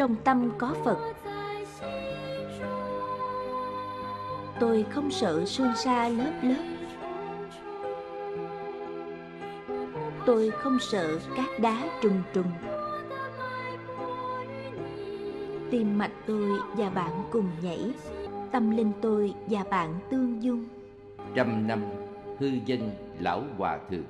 Trong tâm có Phật. Tôi không sợ sương sa lớp lớp. Tôi không sợ cát đá trùng trùng. Tim mạch tôi và bạn cùng nhảy, tâm linh tôi và bạn tương dung. 100 năm hư dân lão hòa thượng.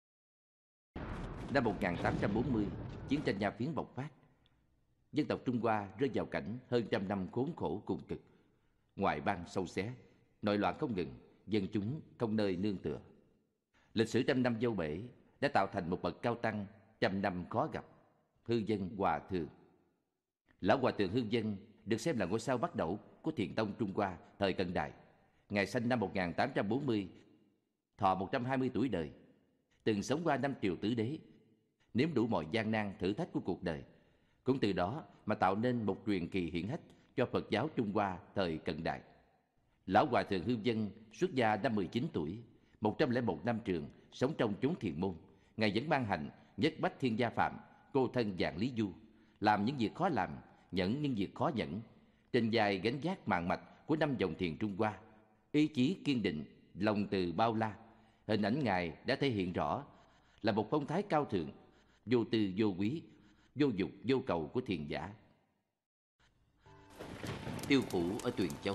Năm 1840, chiến tranh Nha Phiến bộc phát. Dân tộc Trung Hoa rơi vào cảnh hơn trăm năm khốn khổ cùng cực. Ngoại bang sâu xé, nội loạn không ngừng, dân chúng không nơi nương tựa. Lịch sử trăm năm dâu bể đã tạo thành một bậc cao tăng trăm năm khó gặp, hư dân hòa thượng. Lão hòa thượng hư dân được xem là ngôi sao bắt đầu của Thiền tông Trung Hoa thời cận đại. Ngài sinh năm 1840, thọ 120 tuổi đời, từng sống qua 5 triều tứ đế, nếm đủ mọi gian nan thử thách của cuộc đời, cũng từ đó mà tạo nên một truyền kỳ hiển hách cho Phật giáo Trung Hoa thời cận đại. Lão hòa thượng hư dân xuất gia năm 19 tuổi, 101 năm trường sống trong chốn thiền môn. Ngài vẫn mang hạnh nhất bách thiên gia phạm, cô thân dạng lý du, làm những việc khó làm, nhẫn những việc khó nhẫn. Trên vai gánh vác mạng mạch của 5 dòng thiền Trung Hoa, ý chí kiên định, lòng từ bao la. Hình ảnh Ngài đã thể hiện rõ là một phong thái cao thượng, vô tư vô quý, vô dục vô cầu của thiền giả. Tiêu phủ ở Tuyền Châu.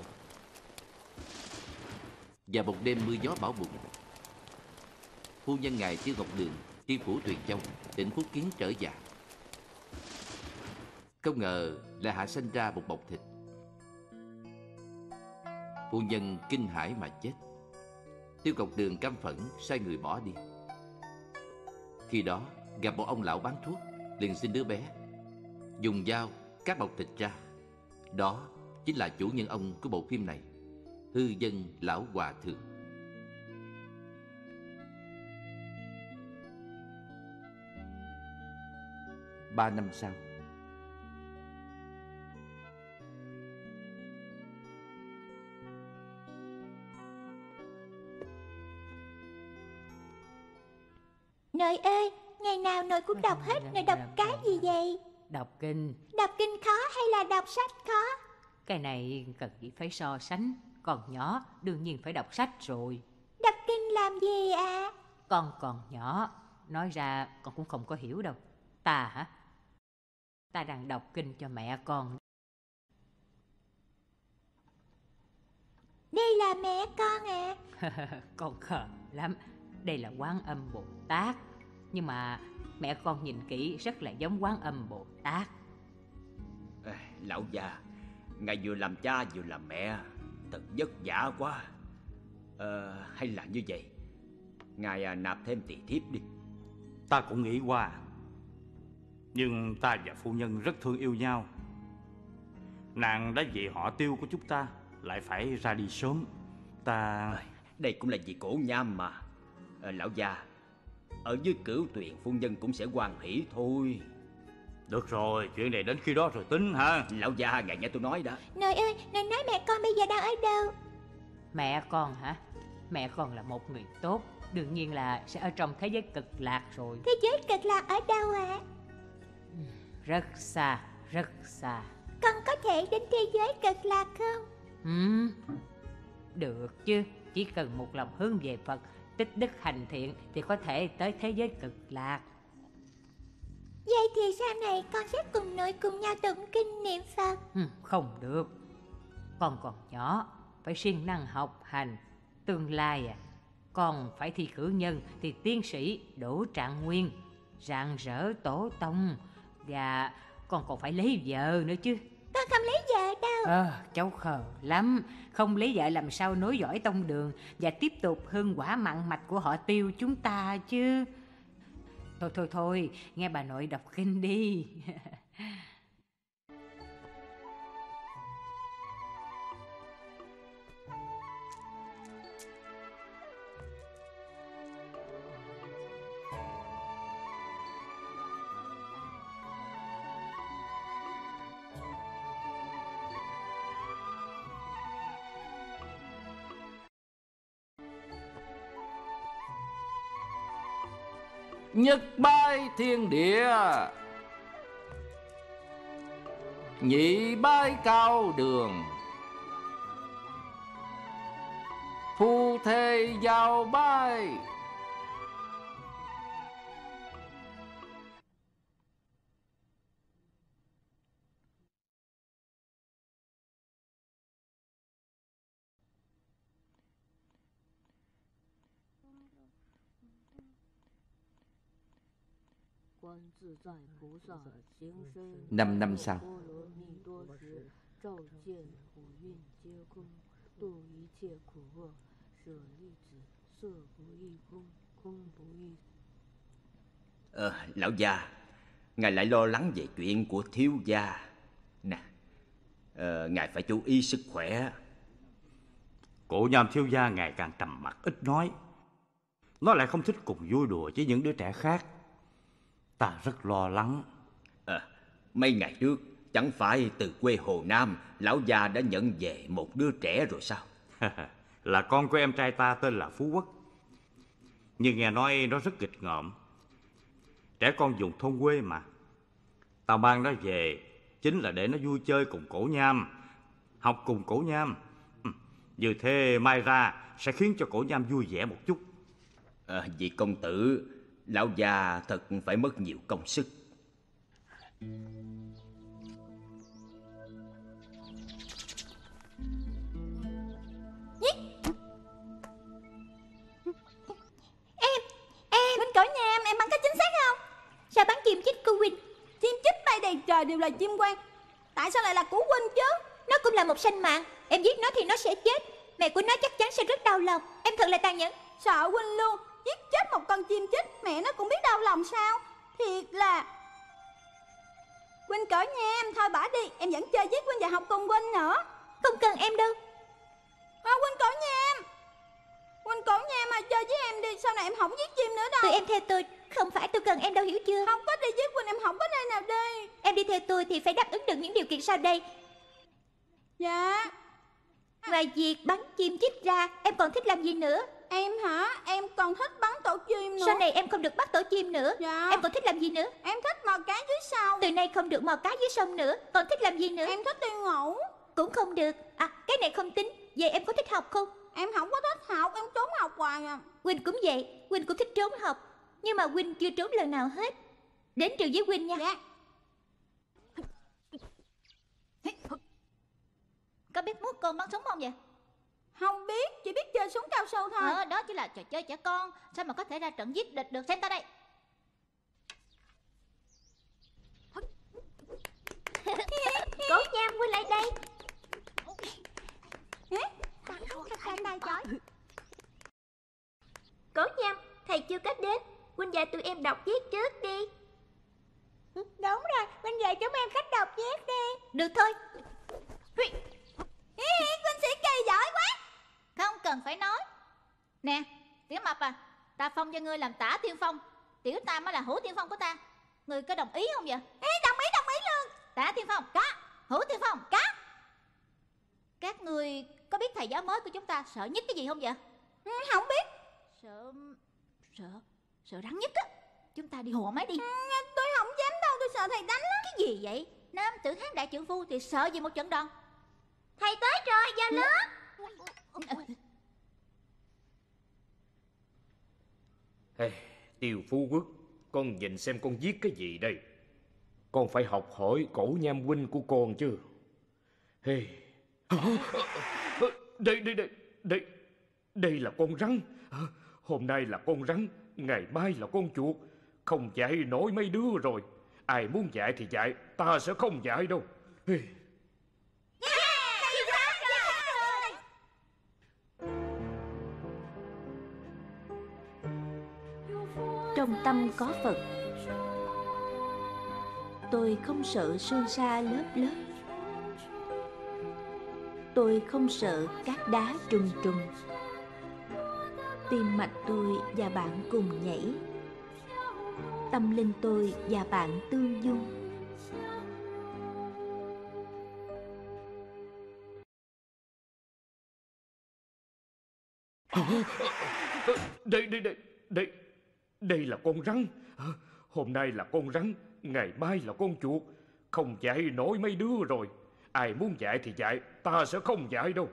Và một đêm mưa gió bão bùng, phu nhân Ngài Tiêu Ngọc Đường, Tiêu phủ Tuyền Châu, tỉnh Phúc Kiến trở dạ. Không ngờ là hạ sanh ra một bọc thịt. Phu nhân kinh hãi mà chết. Tiêu Ngọc Đường căm phẫn sai người bỏ đi. Khi đó gặp một ông lão bán thuốc, liền xin đứa bé, dùng dao cắt bọc thịt ra. Đó chính là chủ nhân ông của bộ phim này, hư dân lão hòa thượng. Ba năm sau, Nội ơi, ngày nào nội cũng đọc hết. Nội đọc cái gì vậy? Đọc kinh. Đọc kinh khó hay là đọc sách khó? Cái này cần gì phải so sánh. Còn nhỏ đương nhiên phải đọc sách rồi. Đọc kinh làm gì ạ? Con còn nhỏ, nói ra con cũng không có hiểu đâu. Ta hả? Ta đang đọc kinh cho mẹ con. Đây là mẹ con à? Con khờ lắm. Đây là Quán Âm Bồ Tát. Nhưng mà mẹ con nhìn kỹ rất là giống Quán Âm Bồ Tát. Lão già, ngài vừa làm cha vừa làm mẹ, thật vất vả quá. Hay là như vậy, ngài nạp thêm tỳ thiếp đi. Ta cũng nghĩ qua, nhưng ta và phu nhân rất thương yêu nhau. Nàng đã vì họ Tiêu của chúng ta lại phải ra đi sớm. Đây cũng là vì cổ nham mà. Lão già, ở dưới Cửu Tuyền phu nhân cũng sẽ hoan hỷ thôi. Được rồi, chuyện này đến khi đó rồi tính hả? Lão già, ngài nghe tôi nói đã. Nội ơi, nội nói mẹ con bây giờ đang ở đâu? Mẹ con hả? Mẹ con là một người tốt, đương nhiên là sẽ ở trong thế giới cực lạc rồi. Thế giới cực lạc ở đâu ạ? Rất xa, rất xa. Con có thể đến thế giới cực lạc không? Được chứ, chỉ cần một lòng hướng về Phật, tích đức hành thiện thì có thể tới thế giới cực lạc. Vậy thì sau này con sẽ cùng nội cùng nhau tụng kinh niệm Phật. Không được. Con còn nhỏ, phải siêng năng học hành. Tương lai con phải thi cử nhân thì tiến sĩ Đỗ Trạng Nguyên, rạng rỡ tổ tông. Và con còn phải lấy vợ nữa chứ. Con không lấy vợ đâu. Cháu khờ lắm. Không lấy vợ làm sao nối dõi tông đường và tiếp tục hương quả mặn mạch của họ Tiêu chúng ta chứ. Thôi, nghe bà nội đọc kinh đi. Nhất bái thiên địa. nhị bái cao đường, phu thê giao bái. Năm năm sau, Lão già, ngài lại lo lắng về chuyện của thiếu gia. Nè, ngài phải chú ý sức khỏe. Cổ Nham thiếu gia ngày càng trầm mặc ít nói. Nó lại không thích cùng vui đùa với những đứa trẻ khác. Ta rất lo lắng. Mấy ngày trước, chẳng phải từ quê Hồ Nam, lão già đã nhận về một đứa trẻ rồi sao? Là con của em trai ta tên là Phú Quốc. Nhưng nghe nói nó rất nghịch ngợm. Trẻ con vùng thôn quê mà. Ta mang nó về chính là để nó vui chơi cùng Cổ Nham, học cùng Cổ Nham. Như thế mai ra sẽ khiến cho Cổ Nham vui vẻ một chút. Vì công tử, lão già thật phải mất nhiều công sức. Huynh Cẩu Nham, em bắn có chính xác không? Sao bắn chim chích của Huynh? Chim chích bay đầy trời đều là chim quang. Tại sao lại là của Huynh chứ? Nó cũng là một sanh mạng. Em giết nó thì nó sẽ chết. Mẹ của nó chắc chắn sẽ rất đau lòng. Em thật là tàn nhẫn. Sợ Huynh luôn. Giết chết một con chim chích, mẹ nó cũng biết đau lòng sao? Thiệt là... Huynh Cẩu Nham, thôi bỏ đi. Em vẫn chơi với Huynh và học cùng Huynh nữa. Không cần em đâu. Huynh Cẩu Nham, Huynh Cẩu Nham mà chơi với em đi. Sau này em không giết chim nữa đâu. Tụi em theo tôi. Không phải tôi cần em đâu, hiểu chưa? Không có đi với Huynh, em không có nơi nào đi. Em đi theo tôi thì phải đáp ứng được những điều kiện sau đây. Dạ. Ngoài việc bắn chim chích ra, em còn thích làm gì nữa? Em hả? Em còn thích bắn tổ chim nữa. Sau này em không được bắt tổ chim nữa. Dạ. Em còn thích làm gì nữa? Em thích mò cá dưới sông. Từ nay không được mò cá dưới sông nữa. Còn thích làm gì nữa? Em thích đi ngủ. Cũng không được. À, cái này không tính. Vậy em có thích học không? Em không có thích học, em trốn học hoài à. Huynh cũng vậy. Huynh cũng thích trốn học. Nhưng mà Huynh chưa trốn lần nào hết. Đến trường với Huynh nha. Dạ. Có biết múa côn bắn súng không vậy? Không biết, chỉ biết chơi súng cao su thôi. Đó chỉ là trò chơi trẻ con. Sao mà có thể ra trận giết địch được? Xem ta đây. Cố Nham, Huynh lại đây. Tay chói. Cố Nham, thầy chưa có đến. Huynh dạy tụi em đọc viết trước đi. Đúng rồi, Huynh dạy chúng em cách đọc viết đi. Được thôi. Huynh sĩ kỳ giỏi quá. Không cần phải nói. Nè, Tiểu Mập à, ta phong cho ngươi làm tả tiên phong. Tiểu Tam mới là hữu tiên phong của ta. Ngươi có đồng ý không vậy? Đồng ý luôn. Tả tiên phong, có. Hữu tiên phong, có. Các ngươi có biết thầy giáo mới của chúng ta sợ nhất cái gì không vậy? Không biết. Sợ rắn nhất á. Chúng ta đi hùa máy đi. Tôi không dám đâu, tôi sợ thầy đánh lắm. Cái gì vậy? Nam tử Hán đại trượng phu thì sợ gì một trận đòn. Thầy tới rồi, vào lớp. Hey, Tiêu Phú Quốc, con nhìn xem con viết cái gì đây. Con phải học hỏi Cổ Nham huynh của con chứ. Hey. Đây là con rắn. Hôm nay là con rắn, ngày mai là con chuột. Không dạy nổi mấy đứa rồi. Ai muốn dạy thì dạy, ta sẽ không dạy đâu. Hey. Trong tâm có Phật. Tôi không sợ sương sa lớp lớp. Tôi không sợ cát đá trùng trùng. Tim mạch tôi và bạn cùng nhảy. Tâm linh tôi và bạn tương dung. Đây là con rắn. Hôm nay là con rắn, ngày mai là con chuột. Không dạy nổi mấy đứa rồi. Ai muốn dạy thì dạy, ta sẽ không dạy đâu.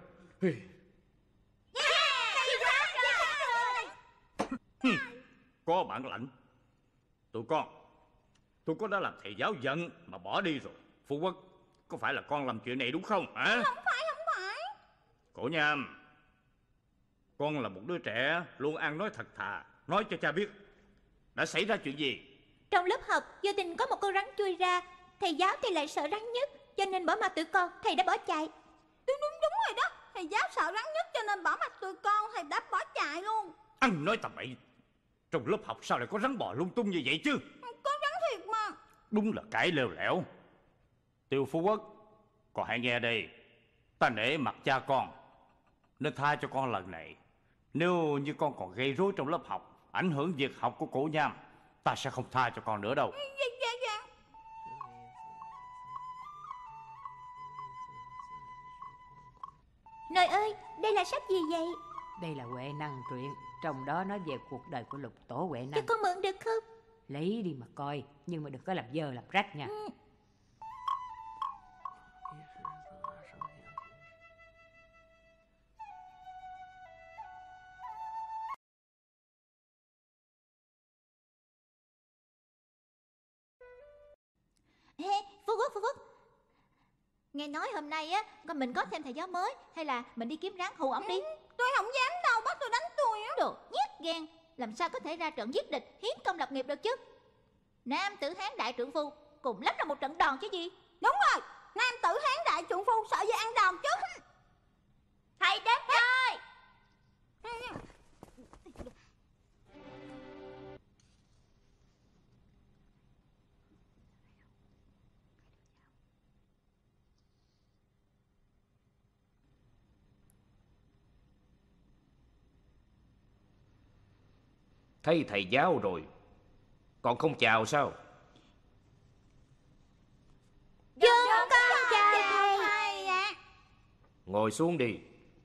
Có bản lãnh. Tụi con đã làm thầy giáo giận mà bỏ đi rồi. Phú Quốc, có phải là con làm chuyện này đúng không hả? Không phải. Cổ Nham, con là một đứa trẻ luôn ăn nói thật thà. Nói cho cha biết đã xảy ra chuyện gì. Trong lớp học vô tình có một con rắn chui ra. Thầy giáo thì lại sợ rắn nhất, cho nên bỏ mặc tụi con. Thầy đã bỏ chạy. Đúng rồi đó. Thầy giáo sợ rắn nhất cho nên bỏ mặc tụi con. Thầy đã bỏ chạy luôn. Ăn nói tầm bậy. Trong lớp học sao lại có rắn bò lung tung như vậy chứ? Có rắn thiệt mà. Đúng là cái lêu lẻo. Tiêu Phú Quốc, con hãy nghe đây. Ta nể mặt cha con nên tha cho con lần này. Nếu như con còn gây rối trong lớp học, ảnh hưởng việc học của Cổ Nham, ta sẽ không tha cho con nữa đâu. Dạ. Nội ơi, đây là sách gì vậy? Đây là Huệ Năng truyện, trong đó nói về cuộc đời của Lục Tổ Huệ Cho Năng. con mượn được không? Lấy đi mà coi, nhưng mà đừng có làm dơ làm rách nha. Ê, Phú Quốc, nghe nói hôm nay á mình có thêm thầy giáo mới, hay là mình đi kiếm rắn hù ổng đi? Tôi không dám đâu, bắt tôi đánh tôi á. Đồ nhát gan, làm sao có thể ra trận giết địch, hiến công lập nghiệp được chứ? Nam tử Hán đại trượng phu cùng lắm là một trận đòn chứ gì. Đúng rồi, nam tử Hán đại trượng phu sợ gì ăn đòn chứ. Thầy đến rồi. Thấy thầy giáo rồi, còn không chào sao? Chúng con chào thầy. Ngồi xuống đi.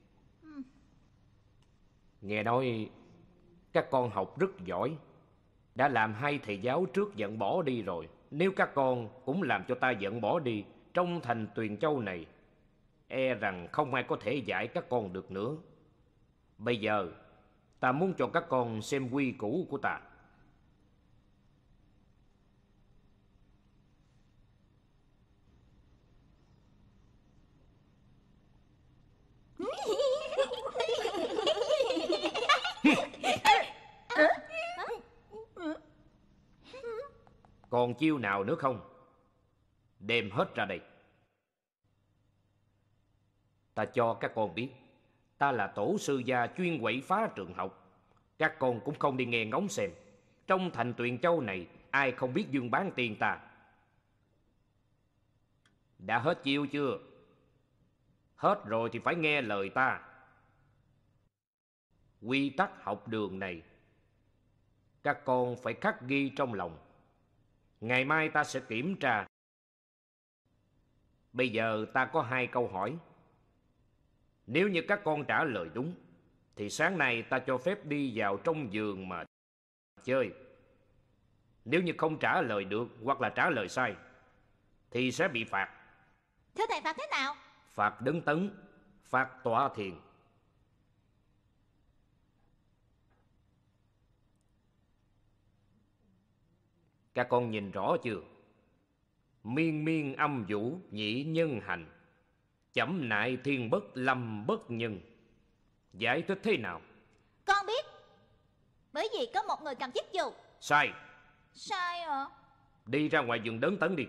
Nghe nói các con học rất giỏi, đã làm hai thầy giáo trước giận bỏ đi rồi. Nếu các con cũng làm cho ta giận bỏ đi trong thành Tuyền Châu này, e rằng không ai có thể dạy các con được nữa. Bây giờ ta muốn cho các con xem quy củ của ta. Còn chiêu nào nữa không? Đem hết ra đây. Ta cho các con biết, ta là tổ sư gia chuyên quậy phá trường học. Các con cũng không đi nghe ngóng xem, trong thành Tuyền Châu này ai không biết dương bán tiền ta. Đã hết chiêu chưa? Hết rồi thì phải nghe lời ta. Quy tắc học đường này các con phải khắc ghi trong lòng. Ngày mai ta sẽ kiểm tra. Bây giờ ta có 2 câu hỏi. Nếu như các con trả lời đúng thì sáng nay ta cho phép đi vào trong vườn mà chơi. Nếu như không trả lời được hoặc là trả lời sai thì sẽ bị phạt. Thưa thầy, phạt thế nào? Phạt đứng tấn, phạt tọa thiền. Các con nhìn rõ chưa? Miên miên âm vũ nhị nhân hành, chẩm nại thiên bất lâm bất nhân. Giải thích thế nào? Con biết. Bởi vì có một người cầm chiếc dù. Sai. Sai hả? Đi ra ngoài vườn đấn tấn đi.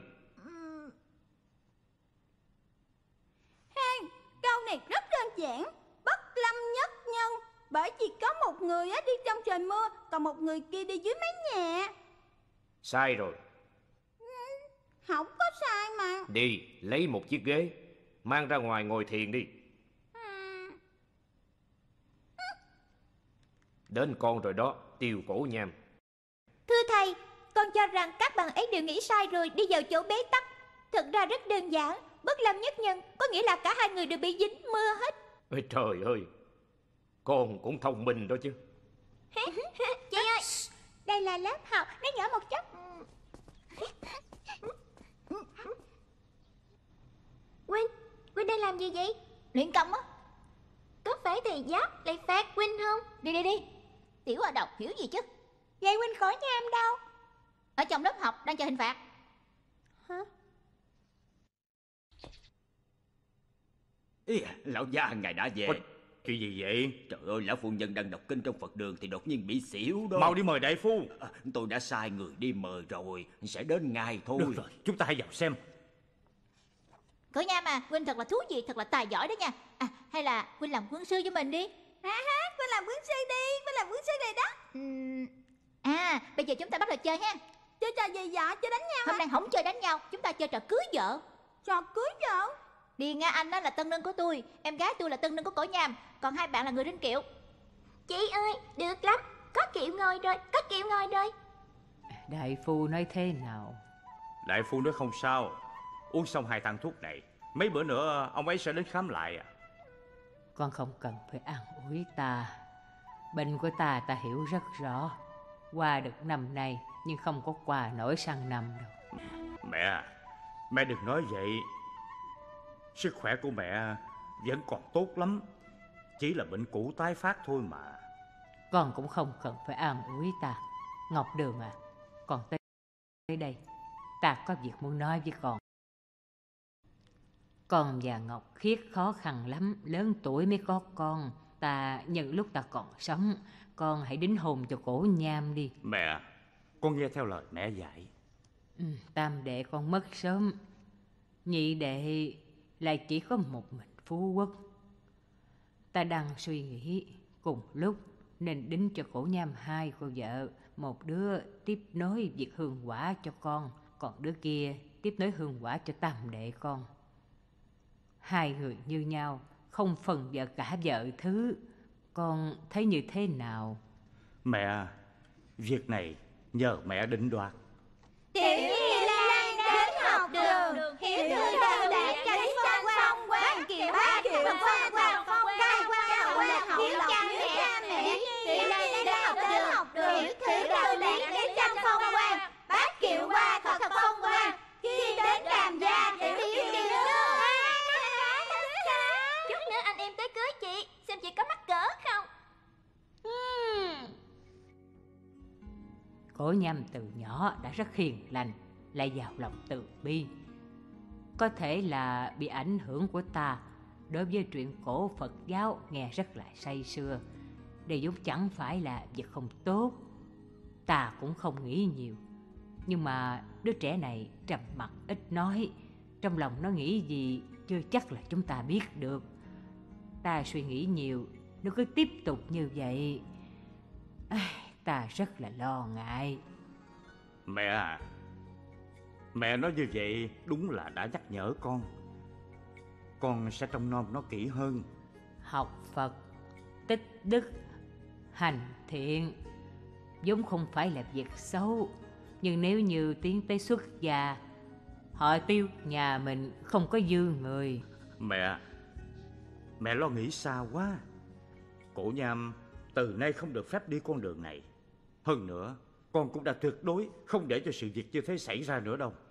Câu này rất đơn giản. Bất lâm nhất nhân. Bởi vì có một người đi trong trời mưa, còn một người kia đi dưới mái nhà. Sai rồi. Không có sai mà. Đi lấy một chiếc ghế, mang ra ngoài ngồi thiền đi. Đến con rồi đó, Tiêu Cổ Nham. Thưa thầy, con cho rằng các bạn ấy đều nghĩ sai rồi, đi vào chỗ bế tắc. Thật ra rất đơn giản. Bất lâm nhất nhân có nghĩa là cả hai người đều bị dính mưa hết. Ôi trời ơi, con cũng thông minh đó chứ. Chị ơi, đây là lớp học, nó nhỏ một chút. Huynh đang làm gì vậy? Luyện công á. Có phải thầy giáo lại phạt Huynh không? Đi. Tiểu A Độc hiểu gì chứ? Vậy Huynh khỏi nham đâu? Ở trong lớp học đang chờ hình phạt. Hả? Ý, lão gia ngài đã về. Ôi, chuyện gì vậy? Trời ơi, lão phu nhân đang đọc kinh trong Phật đường thì đột nhiên bị xỉu đó. Mau đi mời đại phu. Tôi đã sai người đi mời rồi, sẽ đến ngay thôi. Được rồi, chúng ta hãy vào xem. Cỡ Nham à, Huynh thật là thú vị, thật là tài giỏi đó nha. À, hay là Huynh làm quân sư cho mình đi. Huynh làm quân sư đi, Huynh làm quân sư này đó. Bây giờ chúng ta bắt đầu chơi ha. Chơi trò gì vậy? Chơi đánh nhau Hôm nay không chơi đánh nhau, chúng ta chơi trò cưới vợ. Trò cưới vợ? Đi Nga Anh đó là tân nương của tôi, em gái tôi là tân nương của Cổ Nham, còn hai bạn là người trên kiệu. Chị ơi, được lắm. Có kiệu ngồi rồi. Đại phu nói thế nào? Đại phu nói không sao. Uống xong 2 thang thuốc này, mấy bữa nữa ông ấy sẽ đến khám lại à. Con không cần phải an ủi ta. Bệnh của ta hiểu rất rõ. Qua được năm nay, nhưng không có qua nổi sang năm đâu. Mẹ đừng nói vậy. Sức khỏe của mẹ vẫn còn tốt lắm. Chỉ là bệnh cũ tái phát thôi mà. Con cũng không cần phải an ủi ta. Ngọc Đường à, con tới đây. Ta có việc muốn nói với con. Con và Ngọc Khiết khó khăn lắm, lớn tuổi mới có con. Ta nhân lúc ta còn sống, con hãy đính hôn cho Cổ Nham đi. Mẹ, con nghe theo lời mẹ dạy. Tam đệ con mất sớm, nhị đệ lại chỉ có một mình Phú Quốc. Ta đang suy nghĩ cùng lúc nên đính cho Cổ Nham 2 cô vợ. Một đứa tiếp nối việc hương quả cho con, còn đứa kia tiếp nối hương quả cho tam đệ con. 2 người như nhau, không phần vợ cả vợ thứ. Con thấy như thế nào? Mẹ, việc này nhờ mẹ định đoạt. Tiểu Nhi Lan đến học đường, hiểu thư đầu đạt chánh phong quan, kiệu bá kiệu phong quan, khai quan học hiếu cha mẹ. Tiểu Nhi đến học đường, hiểu thư đầu đạt chánh phong quan, bá kiệu qua thật phong quan, khi đến đàm gia tiểu kiều nương. Chút nữa anh em tới cưới chị, xem chị có mắc cỡ không? Cổ Nham từ nhỏ đã rất hiền lành, lại giàu lòng từ bi. Có thể là bị ảnh hưởng của ta đối với truyện cổ Phật giáo nghe rất là say sưa. Đây vốn chẳng phải là việc không tốt. Ta cũng không nghĩ nhiều. Nhưng mà đứa trẻ này trầm mặc ít nói, trong lòng nó nghĩ gì chưa chắc là chúng ta biết được. Ta suy nghĩ nhiều, nó cứ tiếp tục như vậy, ta rất là lo ngại. Mẹ à, mẹ nói như vậy đúng là đã nhắc nhở con. Con sẽ trông nom nó kỹ hơn. Học Phật, tích đức, hành thiện vốn không phải là việc xấu. Nhưng nếu như tiến tới xuất gia, họ tiêu nhà mình không có dư người. Mẹ lo nghĩ xa quá. Cổ Nham từ nay không được phép đi con đường này. Hơn nữa, con cũng đã tuyệt đối không để cho sự việc như thế xảy ra nữa đâu.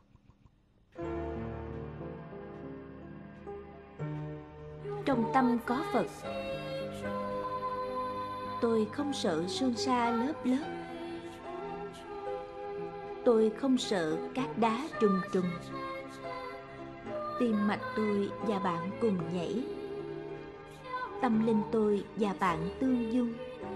Trong tâm có Phật, tôi không sợ sương sa lớp lớp, tôi không sợ cát đá trùng trùng. Tim mạch tôi và bạn cùng nhảy, tâm linh tôi và bạn tương dung.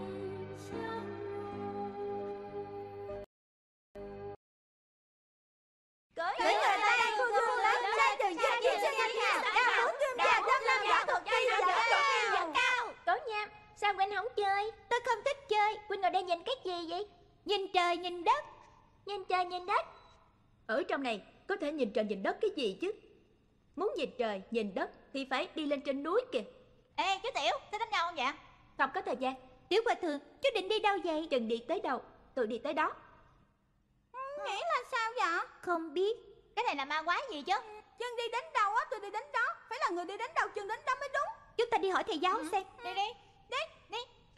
Cưới người ta khu thương lớn ra trường chân nhiên sinh nhanh hào, cao hướng gương già thâm lâm võ thuật chi dở cao. Cổ Nham, sao Huynh không chơi? Tôi không thích chơi. Huynh ngồi đây nhìn cái gì vậy? Nhìn trời nhìn đất. Nhìn trời nhìn đất. Ở trong này có thể nhìn trời nhìn đất cái gì chứ? Muốn nhìn trời nhìn đất thì phải đi lên trên núi kìa. Ê chú Tiểu, tới đánh nhau không vậy? Không có thời gian. Tiểu Hòa Thượng, chú định đi đâu vậy? Chân đi tới đâu, tôi đi tới đó. Nghĩa là sao vậy? Không biết. Cái này là ma quái gì chứ? Chân đi đến đâu á, tôi đi đến đó. Phải là người đi đến đâu, chân đến đó mới đúng. Chúng ta đi hỏi thầy giáo xem. Đi.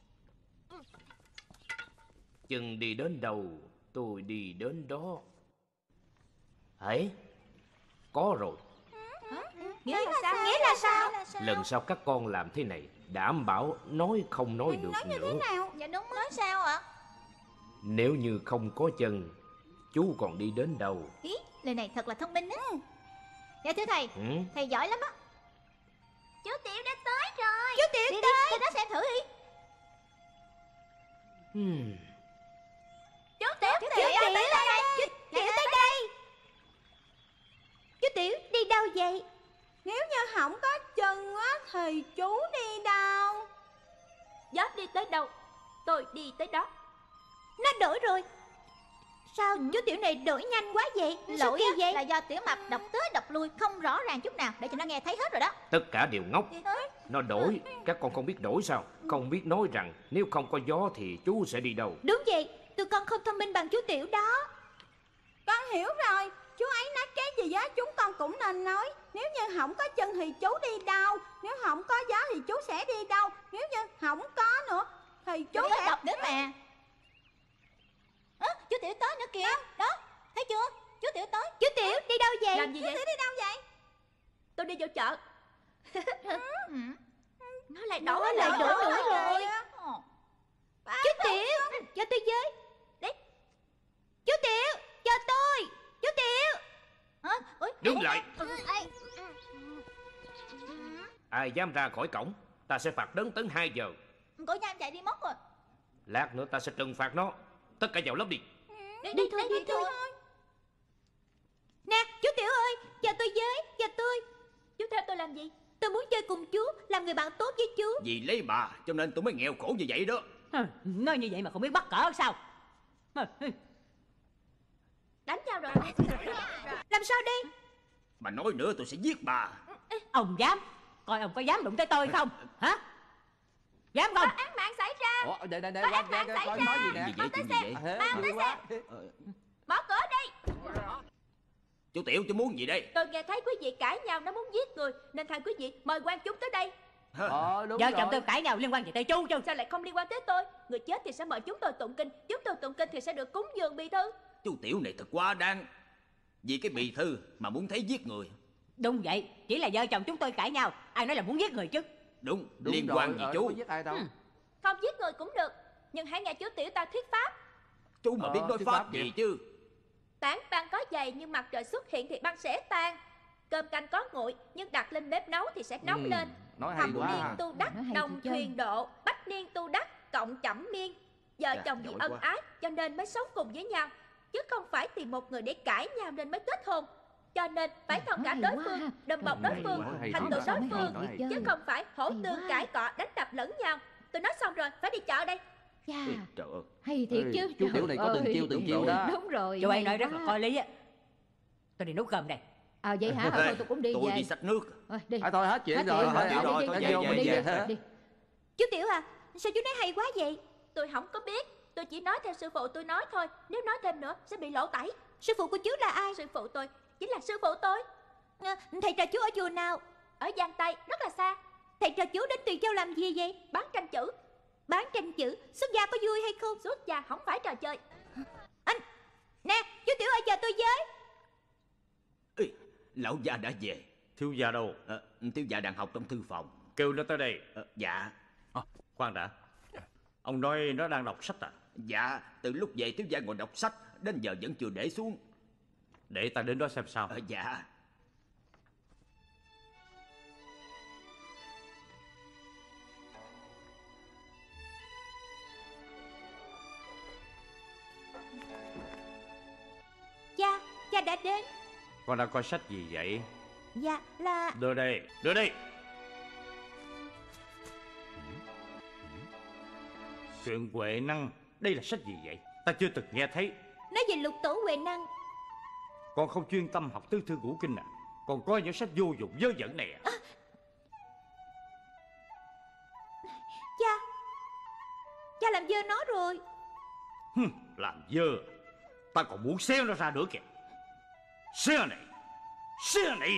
Chân đi đến đâu, tôi đi đến đó. Ấy, có rồi. Nghĩa là sao? Lần sau các con làm thế này, đảm bảo nói không nói được nữa. Dạ đúng. Nói sao ạ? Nếu như không có chân, chú còn đi đến đâu? Ý, lời này thật là thông minh á. Dạ thưa thầy, thầy giỏi lắm á. Chú Tiểu đã tới rồi. Chú Tiểu đi, tới đó xem thử đi. Chú Tiểu tới đây. Chú Tiểu tới đây. Chú Tiểu đi đâu vậy? Nếu như không có chân á thì chú đi đâu? Gió đi tới đâu, tôi đi tới đó. Nó đổi rồi. Sao chú Tiểu này đổi nhanh quá vậy? Lỗi Sao kỳ vậy? là do Tiểu Mập đọc tới đọc lui không rõ ràng chút nào, để cho nó nghe thấy hết rồi đó. Tất cả đều ngốc. Nó đổi, các con không biết đổi sao? Không biết nói rằng nếu không có gió thì chú sẽ đi đâu? Đúng vậy, tụi con không thông minh bằng chú Tiểu đó. Con hiểu rồi. Chú ấy nói cái gì á chúng con cũng nên nói. Nếu như không có chân thì chú đi đâu? Nếu không có gió thì chú sẽ đi đâu? Nếu như không có nữa thì chú Chú sẽ... đọc nữa mà. Chú Tiểu tới nữa kìa. Đó, thấy chưa? Chú Tiểu tới. Chú Tiểu đi đâu vậy? Làm gì vậy? Chú đi đâu vậy? Tôi đi vô chợ. Nó lại Nó đổi lại rồi. đổi nữa rồi. Chú Chú Tiểu, cho tôi với. Đấy. Chú Tiểu, cho tôi. Chú Tiểu. Đứng lại. Ai dám ra khỏi cổng, ta sẽ phạt đấng tới 2 giờ. Cổ Nham chạy đi mất rồi. Lát nữa ta sẽ trừng phạt nó. Tất cả vào lớp đi. Đi thôi. Nè, chú Tiểu ơi, cho tôi với, cho tôi. Chú theo tôi làm gì? Tôi muốn chơi cùng chú, làm người bạn tốt với chú. Vì lấy bà cho nên tôi mới nghèo khổ như vậy đó. Nói như vậy mà không biết bắt cỡ sao? Đánh nhau rồi. Làm sao đây? Bà nói nữa tôi sẽ giết bà. Ông dám? Coi ông có dám đụng tới tôi không? Hả? Dám không? án mạng xảy ra. Ủa, để qua coi nói gì nè. Gì vậy, chuyện gì vậy? Vui quá. Mở cửa đi. Chú Tiểu chú muốn gì đây? Tôi nghe thấy quý vị cãi nhau, nó muốn giết người, nên thay quý vị mời quan chúng tới đây. Đúng Vợ rồi. chồng tôi cãi nhau liên quan gì tới chú chứ? Sao lại không liên quan tới tôi? Người chết thì sẽ mời chúng tôi tụng kinh, chúng tôi tụng kinh thì sẽ được cúng dường bì thư. Chú Tiểu này thật quá đáng. Vì cái bì thư mà muốn thấy giết người. Đúng vậy, chỉ là vợ chồng chúng tôi cãi nhau, ai nói là muốn giết người chứ? Đúng Đúng liên rồi, quan gì chú? có giết ai đâu. Không giết người cũng được, nhưng hãy nghe chú Tiểu ta thuyết pháp. Chú mà biết nói thuyết pháp pháp gì gì? chứ? Tảng băng có dày nhưng mặt trời xuất hiện thì băng sẽ tan. Cơm canh có nguội nhưng đặt lên bếp nấu thì sẽ nóng lên. Nói hay Thập quá niên ha. tu đắc, Nói hay đồng thiệt chứ. thuyền độ, bách niên tu đắc, cộng chẩm niên. Vợ Dạ, chồng vì giỏi ân quá. ái cho nên mới sống cùng với nhau, chứ không phải tìm một người để cãi nhau nên mới kết hôn. Cho nên phải thông cảm đối phương, đùm bọc đối phương, hay thành quá, tựu hay đối quá, phương, nói hay. chứ không phải hổ tương cãi cọ đánh đập lẫn nhau. Tôi nói xong rồi, phải đi chợ đây. Dạ, Ê, trời ơi. hay thiệt Ê, chứ. chú Tiểu này có từng chiêu đó. Đúng rồi. Chú ấy hay nói rất là quá. có lý á. Tôi đi nấu cơm đây. Vậy hả? Thôi tôi cũng đi Tôi về. đi xách nước. Đi. Thôi hết chuyện Hết rồi. chuyện hết chuyện rồi, đi, thôi đi, về, đi, về, đi, về. đi. Chú Tiểu à, sao chú nói hay quá vậy? Tôi không có biết, tôi chỉ nói theo sư phụ tôi nói thôi. Nếu nói thêm nữa sẽ bị lộ tẩy. Sư phụ của chú là ai? Sư phụ tôi chính là sư phụ tôi, Thầy trò chú ở chùa nào? ở Giang Tây rất là xa, Thầy trò chú đến Tùy Châu làm gì vậy? bán tranh chữ. Bán tranh chữ, xuất gia có vui hay không? Xuất gia không phải trò chơi. Nè, chú Tiểu ơi chờ tôi với. Ê, lão gia đã về. Thiếu gia đâu? Thiếu gia đang học trong thư phòng. Kêu nó tới đây. Dạ. Khoan đã. Ông nói nó đang đọc sách à? Dạ, từ lúc về thiếu gia ngồi đọc sách, đến giờ vẫn chưa để xuống. Để ta đến đó xem sao. Dạ. Cha đã đến. Con đang coi sách gì vậy? Dạ là... Đưa đây, đưa đây. Truyện Huệ Năng. Đây là sách gì vậy? Ta chưa từng nghe thấy. Nói về lục tổ Huệ Năng. Con không chuyên tâm học tứ thư ngũ kinh à? Còn coi những sách vô dụng dơ dẫn này à? Cha làm dơ nó rồi. Làm dơ. Ta còn muốn xé nó ra nữa kìa. Xé này. Xé này.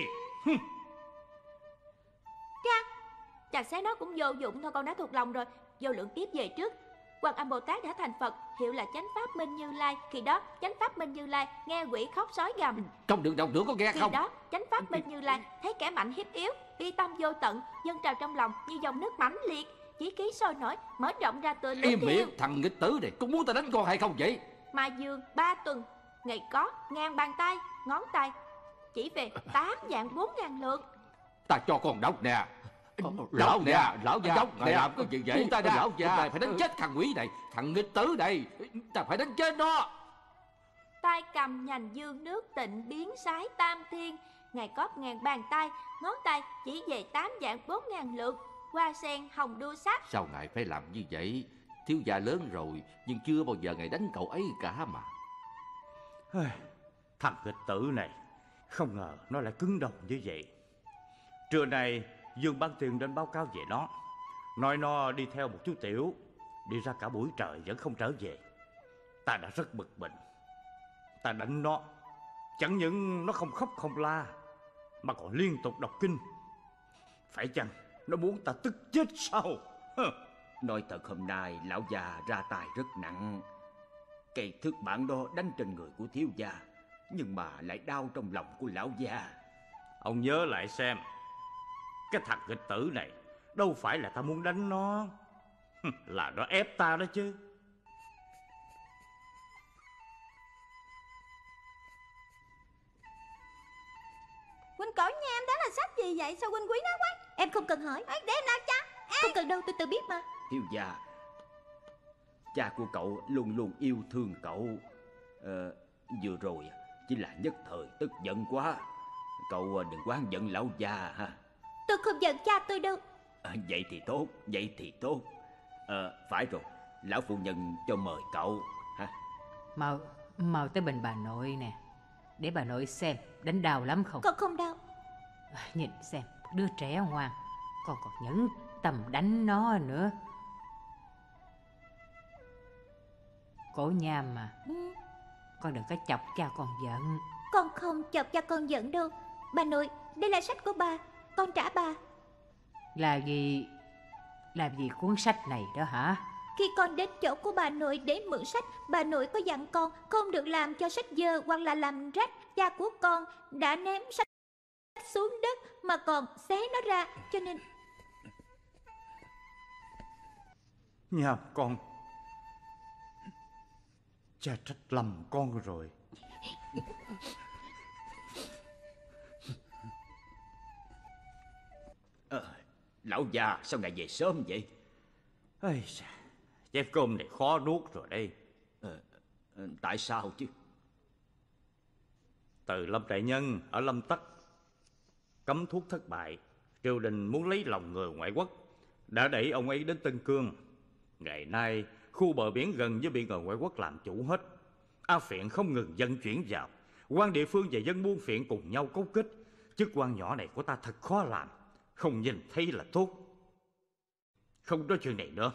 Chà xé nó cũng vô dụng thôi, con đã thuộc lòng rồi. Vô lượng kiếp về trước, Quan Âm Bồ Tát đã thành Phật, hiệu là Chánh Pháp Minh Như Lai. Khi đó Chánh Pháp Minh Như Lai nghe quỷ khóc sói gầm. Không được đọc nữa, có nghe Khi không? đó Chánh Pháp Minh Như Lai thấy kẻ mạnh hiếp yếu, bi tâm vô tận dâng trào trong lòng như dòng nước mãnh liệt, chí khí sôi nổi, mở rộng ra tựa lửa Im thiêu. miệng, thằng nghịch tử này, có muốn ta đánh con hay không vậy? Mà dương 3 tuần, ngày có ngàn bàn tay, ngón tay, chỉ về 8 vạn 4.000 lượt. Ta cho con đọc nè. Lão già, đốc này làm cái gì vậy? Ta lão già phải đánh chết thằng quỷ này, thằng nghịch tử này, ta phải đánh chết nó. Tay cầm nhành dương nước tịnh biến sái tam thiên, ngài có ngàn bàn tay, ngón tay chỉ về 8 vạn 4.000 lượt. Hoa sen hồng đua sắc. Sao ngài phải làm như vậy? Thiếu gia lớn rồi, nhưng chưa bao giờ ngài đánh cậu ấy cả mà. Thằng nghịch tử này, không ngờ nó lại cứng đầu như vậy. Trưa nay Dương Bán Tiên đến báo cáo về nó, nói nó đi theo một chú tiểu, đi ra cả buổi trời vẫn không trở về. Ta đã rất bực mình. Ta đánh nó, chẳng những nó không khóc không la, mà còn liên tục đọc kinh. Phải chăng nó muốn ta tức chết sao? Nói thật, hôm nay lão già ra tài rất nặng. Cây thước bản đó đánh trên người của thiếu gia, nhưng mà lại đau trong lòng của lão già. Ông nhớ lại xem, cái thằng nghịch tử này đâu phải là ta muốn đánh nó, là nó ép ta đó chứ. Huynh cởi nha em, đó là sách gì vậy? Sao huynh quý nó quá? Em không cần hỏi. Để em làm cho. Không cần đâu, tôi tự biết mà. Thiếu gia, cha của cậu luôn luôn yêu thương cậu. Vừa rồi chỉ là nhất thời tức giận quá. Cậu đừng oán giận lão già ha. Tôi không giận cha tôi đâu. Vậy thì tốt, vậy thì tốt. Phải rồi, lão phu nhân cho mời cậu ha. Mau tới bên bà nội nè, để bà nội xem đánh đau lắm không. Con không đau. Nhìn xem, đứa trẻ ngoan, con còn nhẫn tâm đánh nó nữa. Cổ Nham mà, con đừng có chọc cha con giận. Con không chọc cha con giận đâu. Bà nội, đây là sách của bà, con trả bà. Làm gì cuốn sách này đó hả? Khi con đến chỗ của bà nội để mượn sách, bà nội có dặn con không được làm cho sách dơ hoặc là làm rách. Cha của con đã ném sách xuống đất mà còn xé nó ra, cho nên... Nham con, cha trách lầm con rồi. Lão già, sao ngài về sớm vậy? Chén cơm này khó nuốt rồi đây. Tại sao chứ? Từ Lâm Đại Nhân ở Lâm Tắc cấm thuốc thất bại, triều đình muốn lấy lòng người ngoại quốc, đã đẩy ông ấy đến Tân Cương. Ngày nay khu bờ biển gần như bị người ngoại quốc làm chủ hết. A Phiện không ngừng vận chuyển vào, quan địa phương và dân buôn phiện cùng nhau cấu kết. Chức quan nhỏ này của ta thật khó làm, không nhìn thấy là tốt. Không nói chuyện này nữa.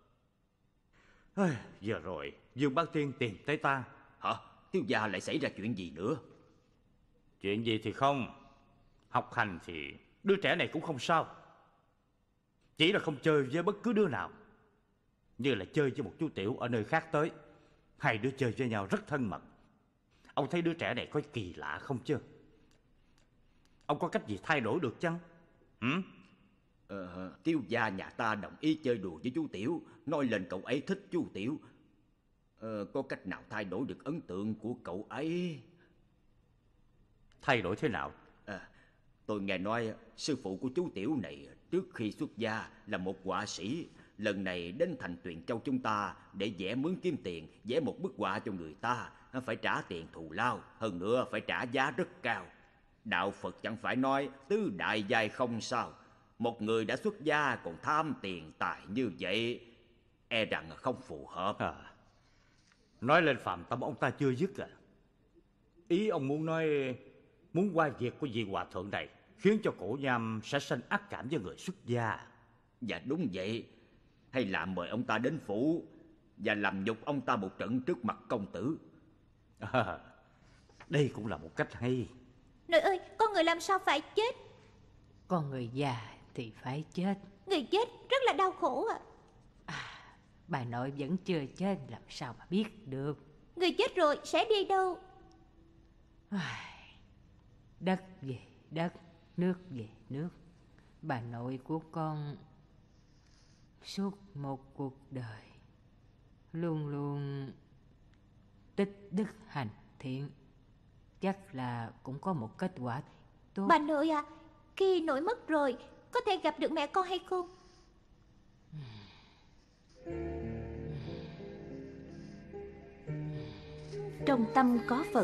Giờ rồi Dương Bán Tiên tìm tới ta. Hả? Thiếu gia lại xảy ra chuyện gì nữa? Chuyện gì thì không. Học hành thì đứa trẻ này cũng không sao, chỉ là không chơi với bất cứ đứa nào. Như là chơi với một chú tiểu ở nơi khác tới, hai đứa chơi với nhau rất thân mật. Ông thấy đứa trẻ này có kỳ lạ không chứ? Ông có cách gì thay đổi được chăng? Thiếu gia nhà ta đồng ý chơi đùa với chú tiểu, nói lên cậu ấy thích chú tiểu. Có cách nào thay đổi được ấn tượng của cậu ấy? Thay đổi thế nào? Tôi nghe nói sư phụ của chú tiểu này trước khi xuất gia là một họa sĩ. Lần này đến thành Tuyền Châu chúng ta để vẽ mướn kiếm tiền, vẽ một bức họa cho người ta, phải trả tiền thù lao, hơn nữa phải trả giá rất cao. Đạo Phật chẳng phải nói tứ đại giai không sao. Một người đã xuất gia còn tham tiền tài như vậy, e rằng không phù hợp. Nói lên phạm tâm ông ta chưa dứt à? Ý ông muốn nói muốn qua việc của vị hòa thượng này khiến cho Cổ Nham sẽ sinh ác cảm với người xuất gia. Dạ đúng vậy. Hay là mời ông ta đến phủ và làm nhục ông ta một trận trước mặt công tử. Đây cũng là một cách hay. Nội ơi, con người làm sao phải chết? Con người già thì phải chết. Người chết rất là đau khổ ạ. bà nội vẫn chưa chết, làm sao mà biết được. Người chết rồi sẽ đi đâu? Đất về đất, nước về nước. Bà nội của con suốt một cuộc đời luôn luôn tích đức hành thiện, chắc là cũng có một kết quả tốt. Bà nội à, khi nội mất rồi có thể gặp được mẹ con hay không? Trong tâm có Phật.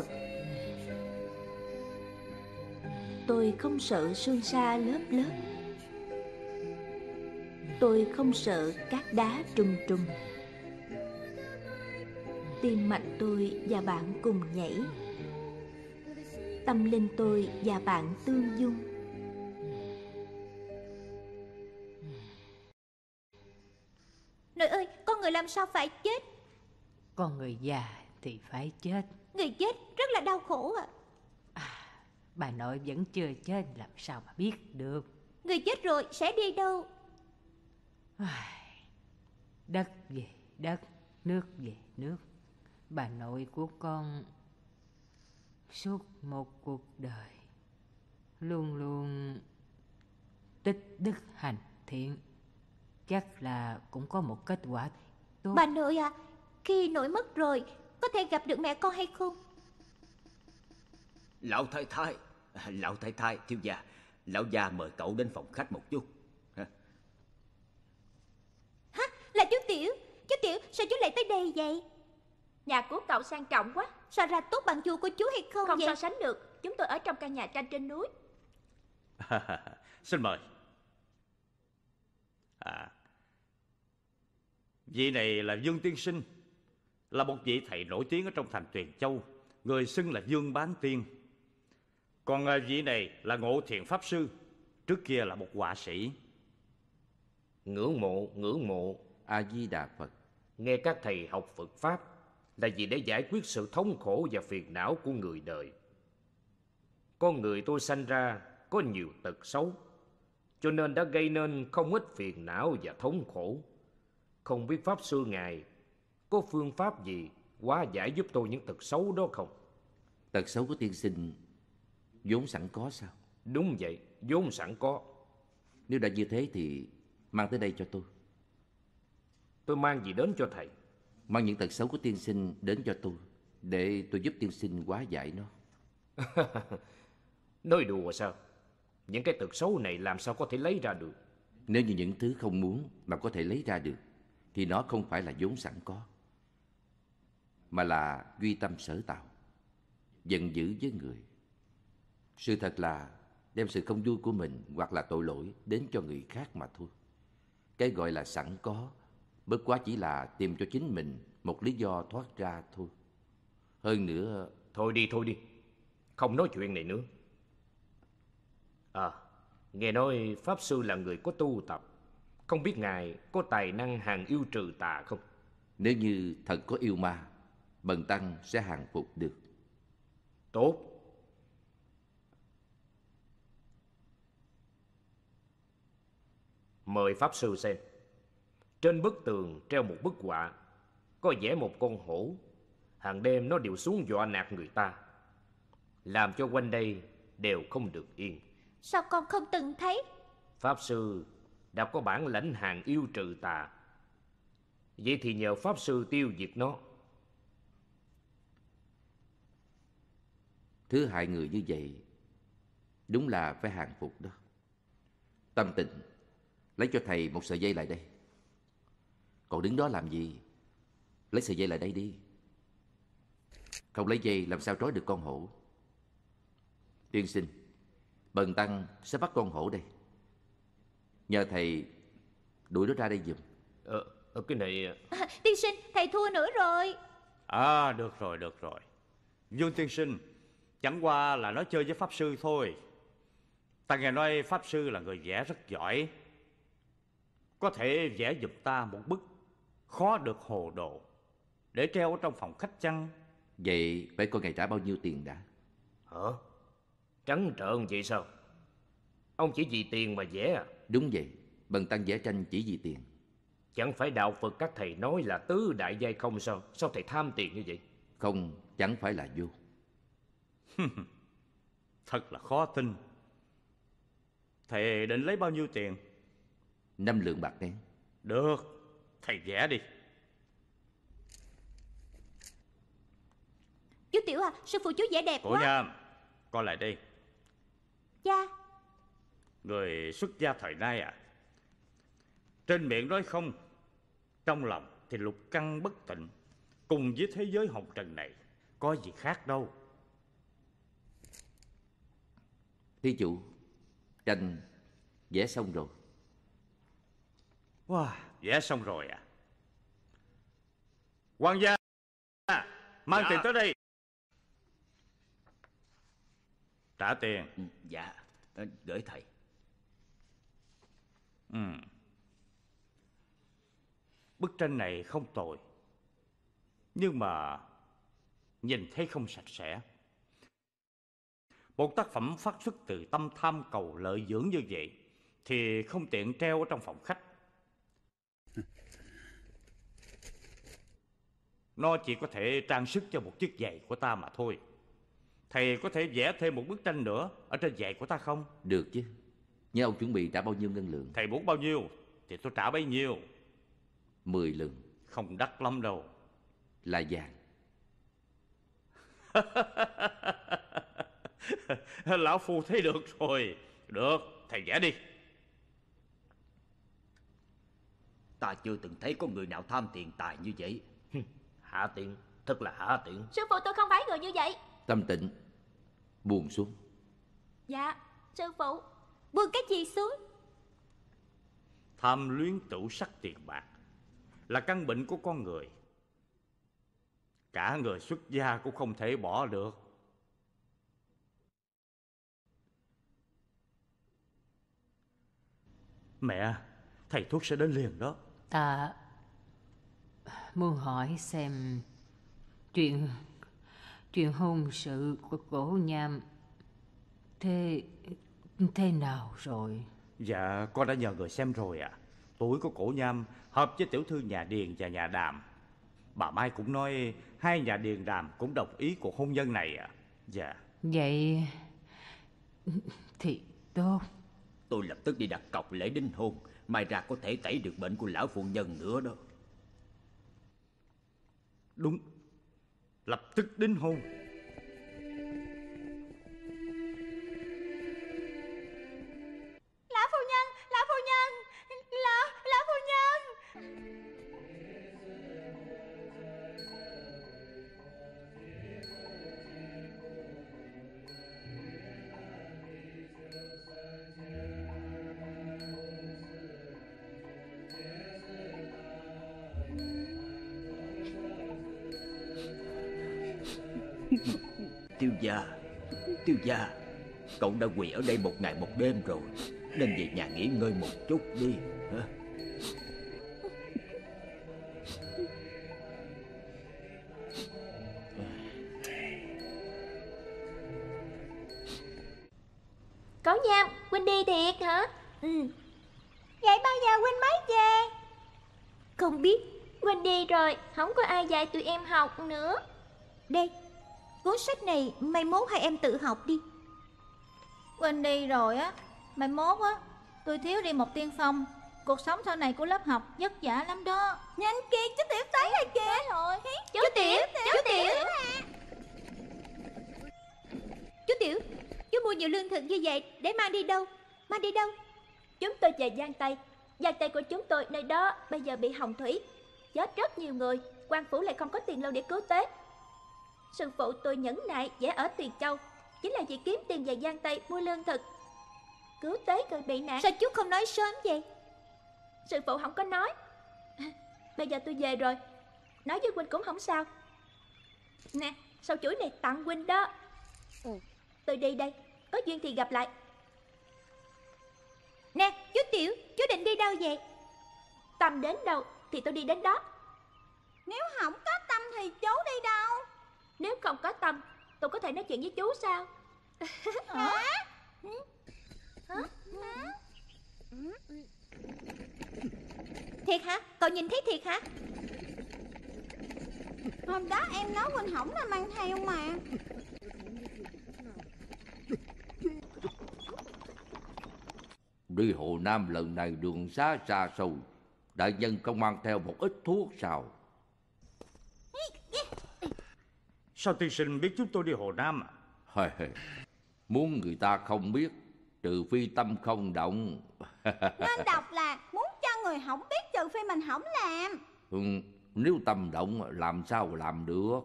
Tôi không sợ sương sa lớp lớp. Tôi không sợ cát đá trùng trùng. Tim mạch tôi và bạn cùng nhảy. Tâm linh tôi và bạn tương dung. Nội ơi, con người làm sao phải chết? Con người già thì phải chết. Người chết rất là đau khổ ạ. Bà nội vẫn chưa chết, làm sao mà biết được. Người chết rồi sẽ đi đâu? Đất về đất, nước về nước. Bà nội của con suốt một cuộc đời luôn luôn tích đức hành thiện, chắc là cũng có một kết quả tốt. Bà nội à, khi nội mất rồi có thể gặp được mẹ con hay không? Lão thái thái, thiếu gia, lão gia mời cậu đến phòng khách một chút. Hả? Là chú Tiểu. Chú Tiểu, sao chú lại tới đây vậy? Nhà của cậu sang trọng quá. Sao ra tốt bằng chùa của chú hay không? Không vậy? so sánh được. Chúng tôi ở trong căn nhà tranh trên núi. Xin mời. Vị này là Dương Tiên Sinh, là một vị thầy nổi tiếng ở trong thành Tuyền Châu, người xưng là Dương Bán Tiên. Còn vị này là Ngộ Thiện Pháp Sư, trước kia là một họa sĩ. Ngưỡng mộ. A Di Đà Phật. Nghe các thầy học Phật Pháp là vì để giải quyết sự thống khổ và phiền não của người đời. Con người tôi sanh ra có nhiều tật xấu, cho nên đã gây nên không ít phiền não và thống khổ. Không biết Pháp Sư Ngài có phương pháp gì hóa giải giúp tôi những tật xấu đó không? Tật xấu của tiên sinh vốn sẵn có sao? Đúng vậy, vốn sẵn có. Nếu đã như thế thì mang tới đây cho tôi. Tôi mang gì đến cho thầy? Mang những tật xấu của tiên sinh đến cho tôi, để tôi giúp tiên sinh hóa giải nó. Nói đùa sao? Những cái tật xấu này làm sao có thể lấy ra được? Nếu như những thứ không muốn mà có thể lấy ra được, thì nó không phải là vốn sẵn có, mà là duy tâm sở tạo, giận dữ với người. Sự thật là đem sự không vui của mình hoặc là tội lỗi đến cho người khác mà thôi. Cái gọi là sẵn có bất quá chỉ là tìm cho chính mình một lý do thoát ra thôi. Hơn nữa... Thôi đi, không nói chuyện này nữa. Nghe nói Pháp Sư là người có tu tập, không biết Ngài có tài năng hàng yêu trừ tà không? Nếu như thật có yêu ma, bần tăng sẽ hàng phục được. Tốt. Mời Pháp Sư xem. Trên bức tường treo một bức họa, có vẽ một con hổ. Hàng đêm nó đều xuống dọa nạt người ta, làm cho quanh đây đều không được yên. Sao con không từng thấy? Pháp Sư đã có bản lãnh hàng yêu trừ tà, vậy thì nhờ Pháp Sư tiêu diệt nó. Thứ hại người như vậy đúng là phải hàng phục đó. Tâm Tịnh, lấy cho thầy một sợi dây lại đây. Còn đứng đó làm gì? Lấy sợi dây lại đây đi. Không lấy dây làm sao trói được con hổ? Tiên sinh, bần tăng sẽ bắt con hổ đây. Nhờ thầy đuổi nó ra đây giùm. Cái này... Tiên sinh, thầy thua nữa rồi. Được rồi. Dương Tiên Sinh, chẳng qua là nói chơi với Pháp Sư thôi. Ta nghe nói Pháp Sư là người vẽ rất giỏi, có thể vẽ giùm ta một bức khó được hồ đồ để treo ở trong phòng khách chăng? Vậy phải coi ngày trả bao nhiêu tiền đã. Hả? Trắng trợn vậy sao? Ông chỉ vì tiền mà vẽ à? Đúng vậy, bần tăng vẽ tranh chỉ vì tiền. Chẳng phải đạo Phật các thầy nói là tứ đại giai không sao? Sao thầy tham tiền như vậy? Không, chẳng phải là vô. Thật là khó tin. Thầy định lấy bao nhiêu tiền? 5 lượng bạc nén. Được, thầy vẽ đi. Chú Tiểu à, sư phụ chú vẽ đẹp Cổ quá. Nham, coi lại đây. Cha. Người xuất gia thời nay à, trên miệng nói không, trong lòng thì lục căn bất tịnh. Cùng với thế giới hồng trần này có gì khác đâu. Thí chủ, tranh vẽ xong rồi. Wow, vẽ xong rồi à? Quan gia, mang tiền tới đây. Trả tiền. Dạ, gửi thầy. Bức tranh này không tồi, nhưng mà nhìn thấy không sạch sẽ. Một tác phẩm phát xuất từ tâm tham cầu lợi dưỡng như vậy thì không tiện treo ở trong phòng khách. Nó chỉ có thể trang sức cho một chiếc giày của ta mà thôi. Thầy có thể vẽ thêm một bức tranh nữa ở trên giày của ta không? Được chứ. Nhưng ông chuẩn bị trả bao nhiêu ngân lượng? Thầy muốn bao nhiêu thì tôi trả bấy nhiêu. 10 lượng. Không đắt lắm đâu. Là vàng. Lão Phu thấy được rồi. Được, thầy vẽ đi. Ta chưa từng thấy có người nào tham tiền tài như vậy. Hạ tiện, thật là hạ tiện. Sư phụ tôi không phải người như vậy. Tâm tịnh, buông xuống. Dạ, sư phụ. Buông cái gì xuống? Tham luyến tửu sắc tiền bạc là căn bệnh của con người. Cả người xuất gia cũng không thể bỏ được. Mẹ, thầy thuốc sẽ đến liền đó. Ta muốn hỏi xem chuyện hôn sự của Cổ Nham thế nào rồi? Dạ, con đã nhờ người xem rồi ạ. Tuổi của Cổ Nham hợp với tiểu thư nhà Điền và nhà Đàm. Bà Mai cũng nói hai nhà Điền Đàm cũng đồng ý cuộc hôn nhân này ạ. Dạ. Vậy thì tốt. Tôi lập tức đi đặt cọc lễ đính hôn. Mai ra có thể tẩy được bệnh của lão phu nhân nữa đó. Đúng, lập tức đính hôn. Lão phu nhân, lão phu nhân, lão phu nhân. Tiêu gia, cậu đã quỳ ở đây 1 ngày 1 đêm rồi, nên về nhà nghỉ ngơi một chút đi. Hả? Cổ Nham, Huynh đi thiệt hả? Vậy bao giờ Huynh mới về? Không biết. Huynh đi rồi, không có ai dạy tụi em học nữa. Đây, cuốn sách này mai mốt hai em tự học đi. Huynh đi rồi á, mai mốt á, tôi thiếu đi một tiên phong. Cuộc sống sau này của lớp học vất vả lắm đó. Nhanh kia, chú Tiểu tới rồi kìa. Rồi. Chú Tiểu, chú Tiểu. Chú Tiểu, chú mua nhiều lương thực như vậy để mang đi đâu? Mang đi đâu? Chúng tôi về Giang Tây. Giang Tây của chúng tôi nơi đó bây giờ bị hồng thủy, chết rất nhiều người. Quan phủ lại không có tiền lâu để cứu tế. Sư phụ tôi nhẫn nại vẽ ở Tuyền Châu, chính là vì kiếm tiền về Giang Tây mua lương thực, cứu tế người bị nạn. Sao chú không nói sớm vậy? Sư phụ không có nói. Bây giờ tôi về rồi, nói với Huynh cũng không sao. Nè, sâu chuỗi này tặng Huynh đó. Tôi đi đây, có duyên thì gặp lại. Nè, chú Tiểu, chú định đi đâu vậy? Tâm đến đâu thì tôi đi đến đó. Nếu không có tâm thì chú đi đâu? Nếu không có tâm, tôi có thể nói chuyện với chú sao? Hả? Thiệt hả? Cậu nhìn thấy thiệt hả? Hôm đó em nói Huynh hổng là mang theo mà. Đi Hồ Nam lần này đường xá xa xôi, đại nhân không mang theo một ít thuốc sao? Sao tiên sinh biết chúng tôi đi Hồ Nam à? Muốn người ta không biết, trừ phi tâm không động. Nên đọc là muốn cho người hổng biết trừ phi mình hổng làm. Nếu tâm động làm sao làm được?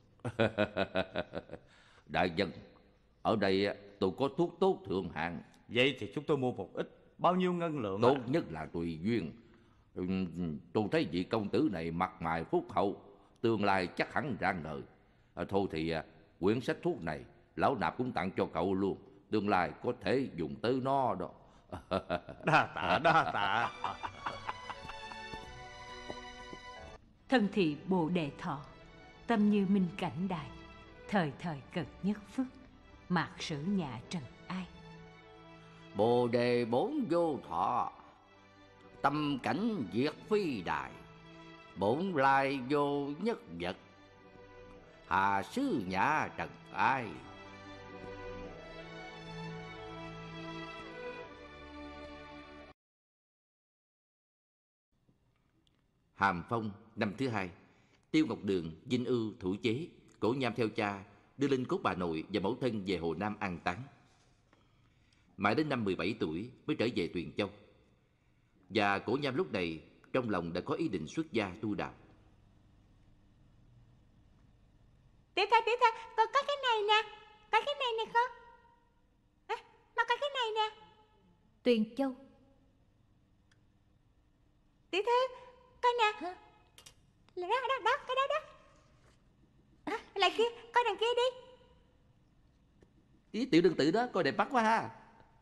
Đại nhân, ở đây tôi có thuốc tốt thượng hạng. Vậy thì chúng tôi mua một ít. Bao nhiêu ngân lượng? Tốt nhất là tùy duyên. Tôi thấy vị công tử này mặt mày phúc hậu, tương lai chắc hẳn rạng ngời. Thôi thì quyển sách thuốc này lão nạp cũng tặng cho cậu luôn, tương lai có thể dùng tới nó đó. Đa tạ. Thân thị Bồ Đề Thọ, tâm như minh cảnh đại, thời thời cực nhất phước, mạc sử nhà trần ai. Bồ đề bốn vô thọ, tâm cảnh diệt phi đài, bổn lai vô nhất vật, hà sứ nhà trần ai. Hàm Phong năm thứ hai, Tiêu Ngọc Đường, Dinh Ưu thủ chế, Cổ Nham theo cha đưa linh cốt bà nội và mẫu thân về Hồ Nam an táng. Mãi đến năm 17 tuổi mới trở về Tuyền Châu. Và Cổ Nham lúc này trong lòng đã có ý định xuất gia tu đạo. Tiểu ca, con có cái này nè. Có cái này nè con. Nó có cái này nè. Tuyền Châu. Tiểu thư, coi nè. Là đó, cái đó đó. Lại kia, coi đằng kia đi. Ý tiểu đương tử đó, coi đẹp mắt quá ha.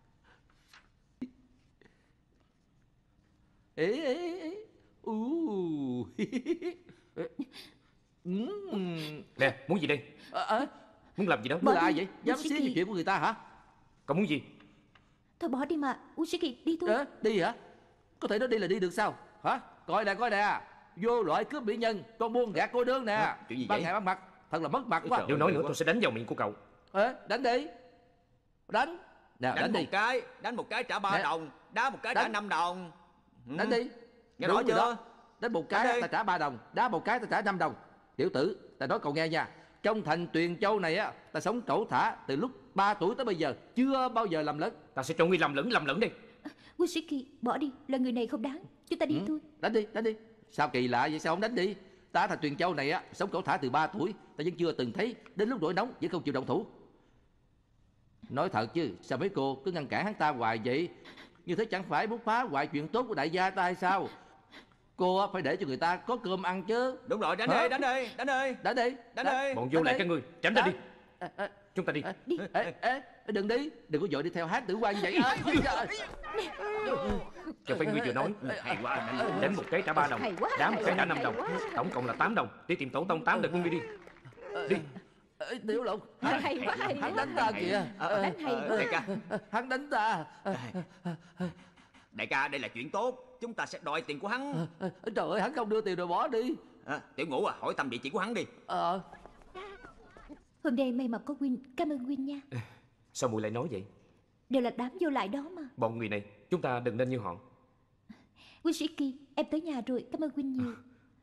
Nè, muốn gì đây? Muốn làm gì đó? Là ai vậy? Dám xía vào chuyện của người ta hả? Cậu muốn gì? Thôi bỏ đi mà, Ushiki đi thôi. Đi hả? Có thể nó đi là đi được sao? Hả? Coi nè, vô loại cướp mỹ nhân, con buôn gạt cô đơn nè. Ban ngày ban mặt, thật là mất mặt quá. Nếu nói nữa tôi sẽ đánh vào miệng của cậu. Đánh đi. Đánh. Nè, đánh đi. Đánh một cái trả 3 đồng, đá một cái trả 5 đồng. Đánh đi. Nghe rõ chưa? Đánh một cái ta trả 3 đồng, đá một cái ta trả 5 đồng. Tiểu tử, ta nói cậu nghe nha. Trong thành Tuyền Châu này á, ta sống cẩu thả từ lúc 3 tuổi tới bây giờ, chưa bao giờ làm lớn. Ta sẽ cho ngươi làm lẫn đi. Ushiki, bỏ đi, là người này không đáng. Chúng ta đi thôi. Đánh đi. Sao kỳ lạ vậy, sao không đánh đi? Ta thành Tuyền Châu này á, sống cẩu thả từ 3 tuổi, ta vẫn chưa từng thấy, đến lúc nổi nóng vẫn không chịu động thủ. Nói thật chứ, sao mấy cô cứ ngăn cản hắn ta hoài vậy? Như thế chẳng phải muốn phá hoại chuyện tốt của đại gia ta hay sao? Cô phải để cho người ta có cơm ăn chứ. Đúng rồi, đánh đi. Bọn vô lại các ngươi, tránh ra đi. Chúng ta đi. Đừng đi, đừng có vội đi theo hát tử quan vậy. Cho phải ngươi vừa nói. Hay quá, đánh một cái trả 3 đồng, đá một cái trả 5 đồng, tổng cộng là 8 đồng. Đi tìm tổ tông 8 đợt ngươi đi. Đi. Tiểu Lục, Hay quá. hắn đánh ta kìa. Đánh hay quá. Đại ca, Hắn đánh ta. đại ca, đây là chuyện tốt, chúng ta sẽ đòi tiền của hắn. Trời ơi, hắn không đưa tiền rồi bỏ đi. Tiểu Ngũ à, hỏi thăm địa chỉ của hắn đi. Hôm nay may mà có Huynh, cảm ơn Huynh nha. Sao muội lại nói vậy? Đều là đám vô lại đó mà. Bọn người này, chúng ta đừng nên như họ. Ushiki, em tới nhà rồi, cảm ơn Huynh nhiều.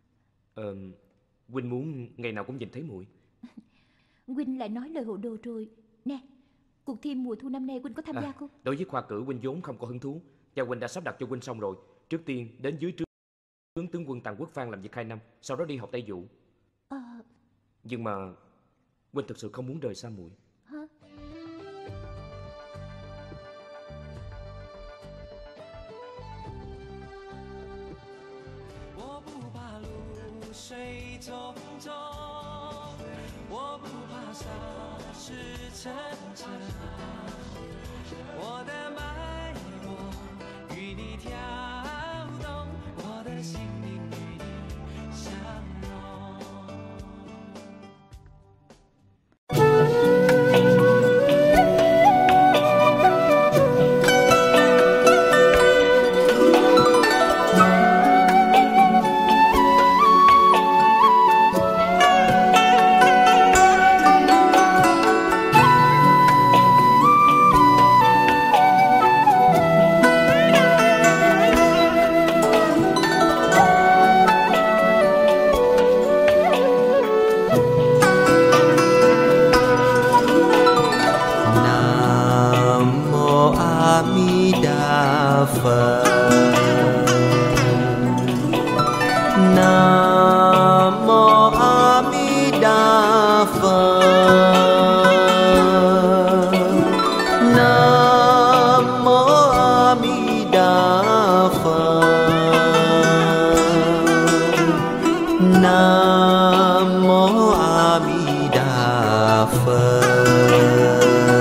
Huynh muốn ngày nào cũng nhìn thấy muội. Huynh lại nói lời hồ đồ rồi. Nè, cuộc thi mùa thu năm nay Huynh có tham gia không? Đối với khoa cử Huynh vốn không có hứng thú. Cha Huynh đã sắp đặt cho Huynh xong rồi. Trước tiên đến dưới trướng tướng quân Tần Quốc Phan làm việc 2 năm, sau đó đi học Tây Dụ. Nhưng mà Huynh thực sự không muốn rời xa muội. Hả? Phật.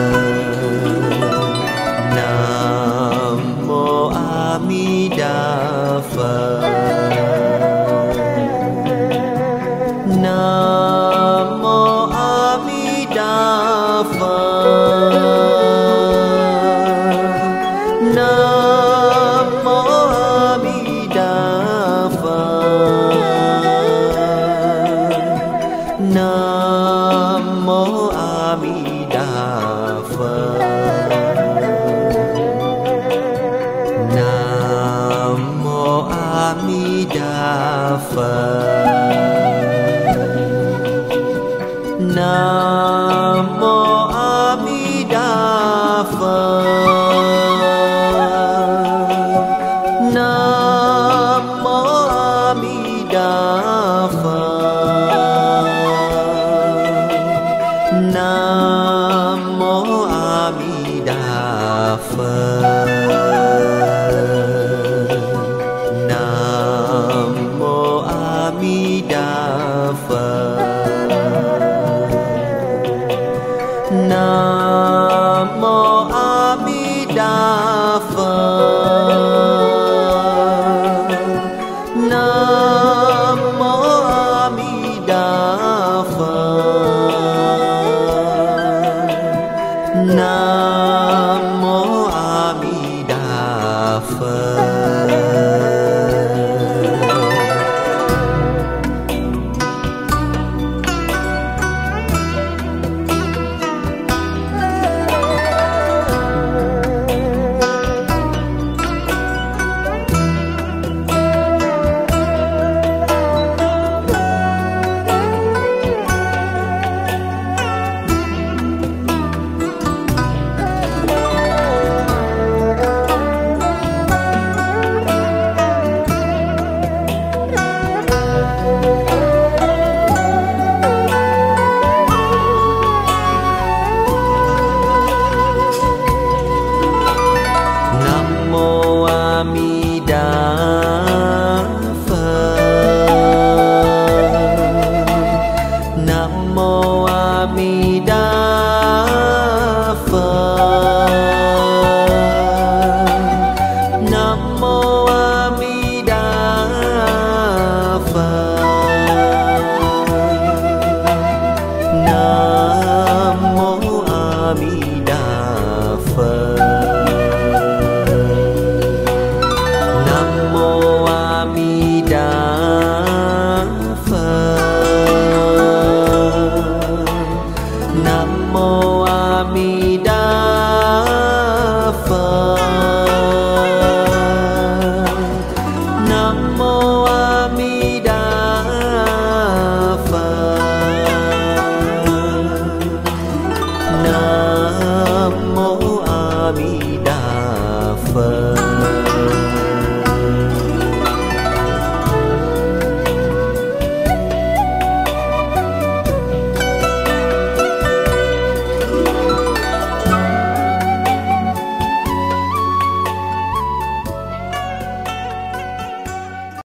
Nam mô A Di Đà Phật. Nam mô A Di Đà Phật. Nam mô A Di Đà Phật. Nam mô A Di Đà Phật. Nam mô A Di Đà Phật. Nam mô A Di Đà Phật. Nam mô A Di Đà Phật. Nam mô A Di Đà Phật. Nam mô A Di Đà Phật. Nam mô A Di Đà Phật. Nam mô A Di Đà Phật. Nam mô A Di Đà Phật. Nam mô A Di Đà Phật. Nam mô A Di Đà Phật. Nam mô A Di Đà Phật. Nam mô A Di